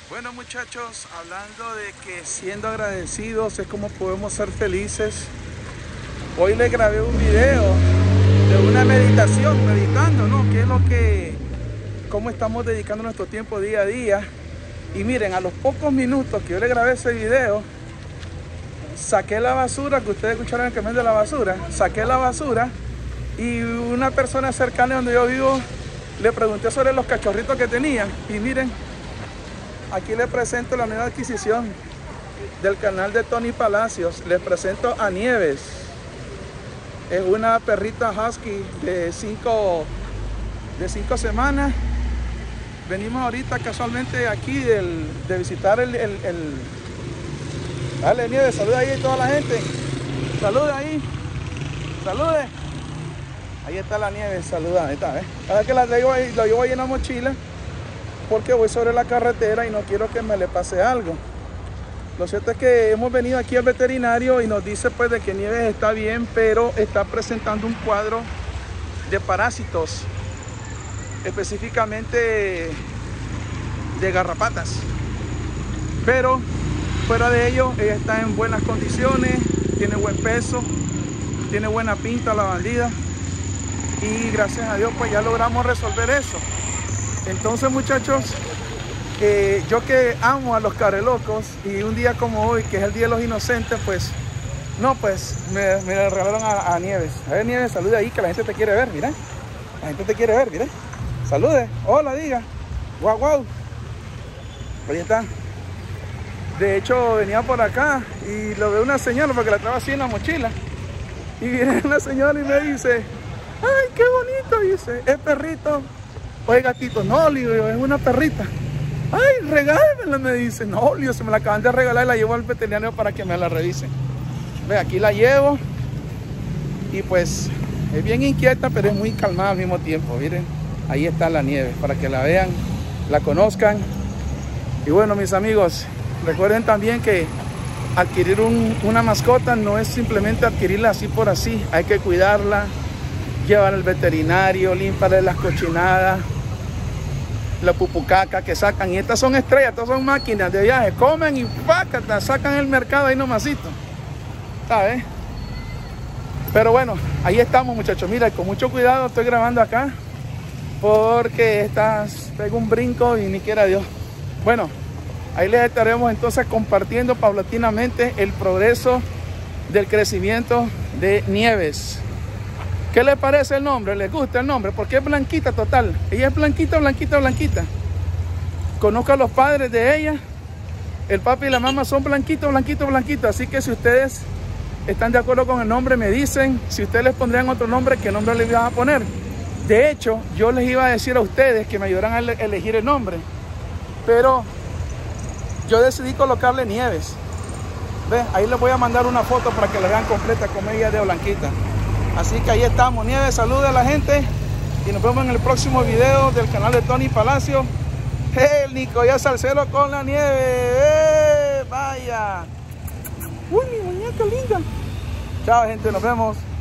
Bueno, muchachos, hablando de que siendo agradecidos es como podemos ser felices. Hoy les grabé un video de una meditación, meditando, ¿no? ¿Qué es lo que, cómo estamos dedicando nuestro tiempo día a día? Y miren, a los pocos minutos que yo le grabé ese video, saqué la basura, que ustedes escucharon el camión de la basura, saqué la basura y una persona cercana donde yo vivo le pregunté sobre los cachorritos que tenía y miren, aquí les presento la nueva adquisición del canal de Tony Palacios. Les presento a Nieves. Es una perrita husky de 5 semanas. Venimos ahorita casualmente aquí de visitar Dale, Nieves, saluda ahí a toda la gente. Saluda ahí. Salude. Ahí está la Nieves, saluda. Ahí está, ¿eh? Cada que la llevo ahí en la mochila, porque voy sobre la carretera y no quiero que me le pase algo. Lo cierto es que hemos venido aquí al veterinario y nos dice pues de que Nieves está bien, pero está presentando un cuadro de parásitos, específicamente de garrapatas. Pero fuera de ello, ella está en buenas condiciones, tiene buen peso, tiene buena pinta la bandida y gracias a Dios pues ya logramos resolver eso. Entonces, muchachos, yo que amo a los carelocos y un día como hoy, que es el Día de los Inocentes, pues me regalaron a Nieves. A ver, Nieves, salude ahí que la gente te quiere ver, mira. La gente te quiere ver, mira. Salude, hola, diga. Guau, guau. Ahí está. De hecho, venía por acá y lo veo una señora porque la trajo así en la mochila. Y viene una señora y me dice, ay, qué bonito, dice, es perrito. Oye, gatito, no, Lio, es una perrita. Ay, regálemela, me dice. No, Lio, se me la acaban de regalar y la llevo al veterinario para que me la revise. Ve, aquí la llevo. Y pues, es bien inquieta, pero es muy calmada al mismo tiempo. Miren, ahí está la Nieve, para que la vean, la conozcan. Y bueno, mis amigos, recuerden también que adquirir una mascota no es simplemente adquirirla así por así. Hay que cuidarla, llevar al veterinario, limpiarle las cochinadas, la pupucaca que sacan. Y estas son estrellas, estas son máquinas de viaje. Comen y pácata, sacan el mercado ahí nomasito, ¿sabes? Pero bueno, ahí estamos, muchachos. Mira, con mucho cuidado estoy grabando acá porque estas pega un brinco y ni quiera Dios. Bueno, ahí les estaremos entonces compartiendo paulatinamente el progreso del crecimiento de Nieves. ¿Qué les parece el nombre? ¿Les gusta el nombre? Porque es blanquita total. Ella es blanquita, blanquita, blanquita. Conozco a los padres de ella. El papi y la mamá son blanquitos, blanquitos, blanquitos. Así que si ustedes están de acuerdo con el nombre, me dicen. Si ustedes les pondrían otro nombre, ¿qué nombre les iban a poner? De hecho, yo les iba a decir a ustedes que me ayudaran a elegir el nombre. Pero yo decidí colocarle Nieves. ¿Ve? Ahí les voy a mandar una foto para que la vean completa como ella de blanquita. Así que ahí estamos, Nieves, saluda a la gente y nos vemos en el próximo video del canal de Tony Palacio. ¡Hey, el Nicolás Salcero con la Nieve! ¡Vaya! ¡Uy, mi muñeca linda! Chao, gente, nos vemos.